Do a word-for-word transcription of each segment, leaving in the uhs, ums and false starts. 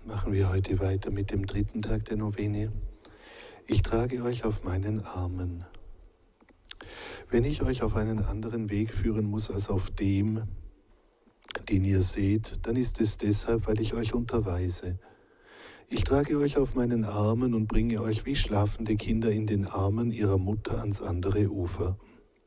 machen wir heute weiter mit dem dritten Tag der Novene. Ich trage euch auf meinen Armen. Wenn ich euch auf einen anderen Weg führen muss als auf dem, den ihr seht, dann ist es deshalb, weil ich euch unterweise. Ich trage euch auf meinen Armen und bringe euch wie schlafende Kinder in den Armen ihrer Mutter ans andere Ufer.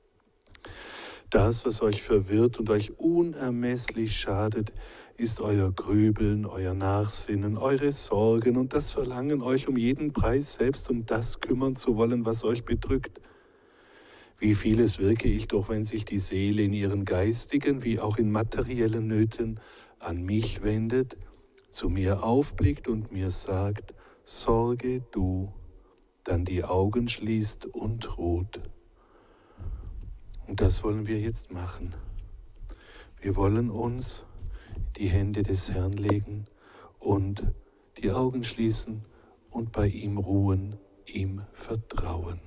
Das, was euch verwirrt und euch unermesslich schadet, ist euer Grübeln, euer Nachsinnen, eure Sorgen und das Verlangen, euch um jeden Preis selbst um das kümmern zu wollen, was euch bedrückt. Wie vieles wirke ich doch, wenn sich die Seele in ihren geistigen wie auch in materiellen Nöten an mich wendet, zu mir aufblickt und mir sagt, sorge du, dann die Augen schließt und ruht. Und das wollen wir jetzt machen. Wir wollen uns die Hände des Herrn legen und die Augen schließen und bei ihm ruhen, ihm vertrauen.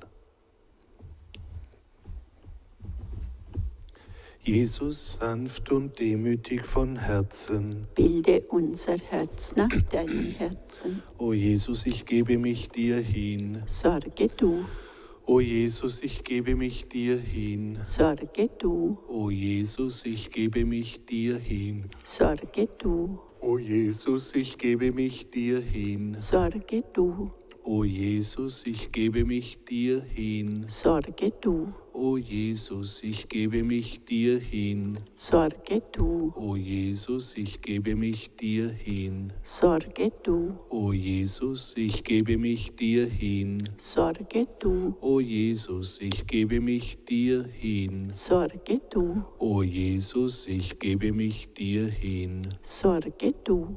Jesus, sanft und demütig von Herzen, bilde unser Herz nach deinem Herzen. O Jesus, ich gebe mich dir hin. Sorge du. O Jesus, ich gebe mich dir hin. Sorge du. O Jesus, ich gebe mich dir hin. Sorge du. O Jesus, ich gebe mich dir hin. Sorge du. O Jesus, ich gebe mich dir hin. Sorge du. O Jesus, ich gebe mich dir hin. Sorge du. O Jesus, ich gebe mich dir hin. Sorge du. O Jesus, ich gebe mich dir hin. Sorge du. O Jesus, ich gebe mich dir hin. Sorge du. O Jesus, ich gebe mich dir hin. Sorge du.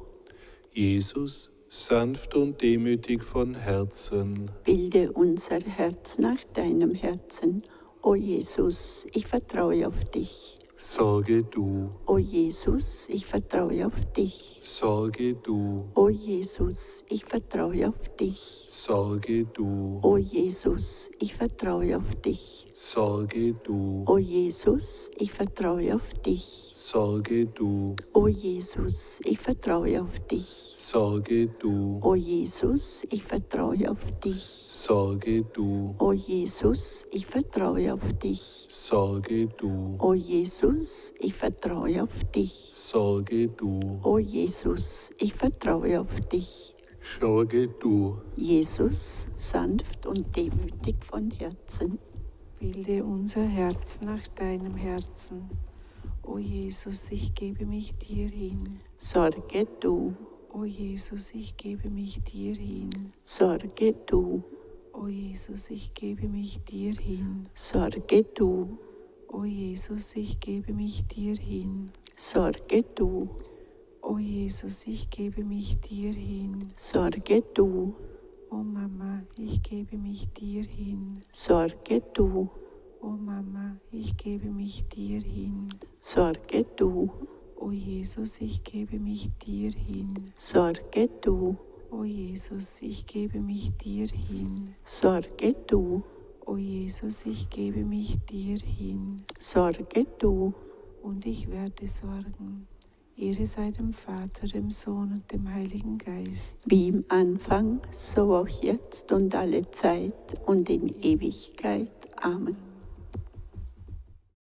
Jesus, sanft und demütig von Herzen, bilde unser Herz nach deinem Herzen. O Jesus, ich vertraue auf dich. Sorge du. O Jesus, ich vertraue auf dich. Sorge du. O Jesus, ich vertraue auf dich. Sorge du. O Jesus, ich vertraue auf dich. Sorge du. O Jesus, ich vertraue auf dich. Sorge du. O Jesus, ich vertraue auf dich. Sorge du. O Jesus, ich vertraue auf dich. Sorge du. O Jesus, ich vertraue auf dich. Sorge du. O Jesus, ich vertraue auf dich. Sorge du. O Jesus, ich vertraue auf dich. Sorge du. Jesus, sanft und demütig von Herzen, bilde unser Herz nach deinem Herzen. O Jesus, ich gebe mich dir hin. sorge du. O Jesus, ich gebe mich dir hin. Sorge du. O Jesus, ich gebe mich dir hin. Sorge du. O Jesus, ich gebe mich dir hin. Sorge du. O Jesus, ich gebe mich dir hin. Sorge du. O Mama, ich gebe mich dir hin. Sorge du. O Mama, ich gebe mich dir hin. Sorge du. O Jesus, ich gebe mich dir hin. Sorge du. O Jesus, ich gebe mich dir hin. Sorge du. O Jesus, ich gebe mich dir hin. Sorge du. Und ich werde sorgen. Ehre sei dem Vater, dem Sohn und dem Heiligen Geist. Wie im Anfang, so auch jetzt und alle Zeit und in Ewigkeit. Amen.